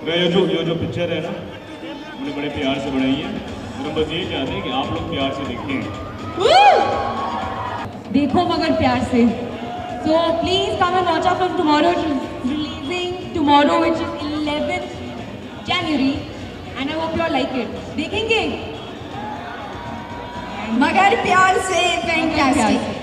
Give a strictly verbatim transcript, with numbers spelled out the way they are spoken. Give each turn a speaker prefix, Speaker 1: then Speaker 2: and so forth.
Speaker 1: मैं ये जो ये जो पिक्चर है ना बड़े बड़े प्यार से बनाई है, हम बस ये चाहते हैं कि आप लोग प्यार से देखें।
Speaker 2: देखो मगर प्यार से। So please come and watch our film tomorrow. It is releasing tomorrow, which is eleventh January, and I hope you all like it. देखेंगे?
Speaker 3: मगर प्यार से, फैंटास्टिक।